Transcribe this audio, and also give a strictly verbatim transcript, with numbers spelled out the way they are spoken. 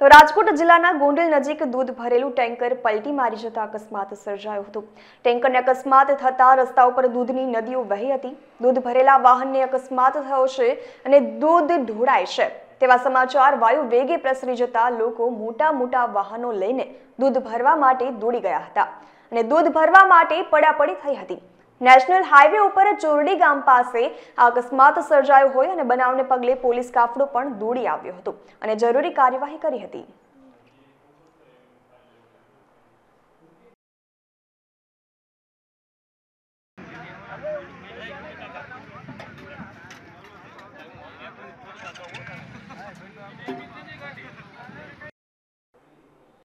તો રાજકોટ જિલ્લાના ગોંડલ નજીક દૂધ ભરેલું ટેન્કર પલટી મારી જતા અકસ્માત સર્જાયો હતો। ટેન્કરને અકસ્માત થતા રસ્તા ઉપર દૂધની નદીઓ વહી હતી। દૂધ ભરેલા વાહનને અકસ્માત થયો છે અને દૂધ ઢોળાય છે તેવા સમાચાર વાયુ વેગે પ્રસરી જતા લોકો મોટા મોટા વાહનો લઈને દૂધ ભરવા માટે દોડી ગયા હતા અને દૂધ ભરવા માટે પડાપડી થઈ હતી। નેશનલ હાઈવે ઉપર ચોરડી ગામ પાસે આ અકસ્માત સર્જાયો હોય અને બનાવને પગલે પોલીસ કાફલો પણ દોડી આવ્યો હતો અને જરૂરી કાર્યવાહી કરી હતી।